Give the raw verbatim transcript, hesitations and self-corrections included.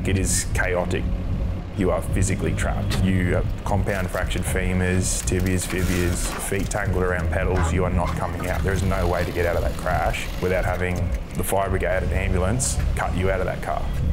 It is chaotic. You are physically trapped. You have compound fractured femurs, tibias, fibulas, feet tangled around pedals. You are not coming out. There is no way to get out of that crash without having the fire brigade and ambulance cut you out of that car.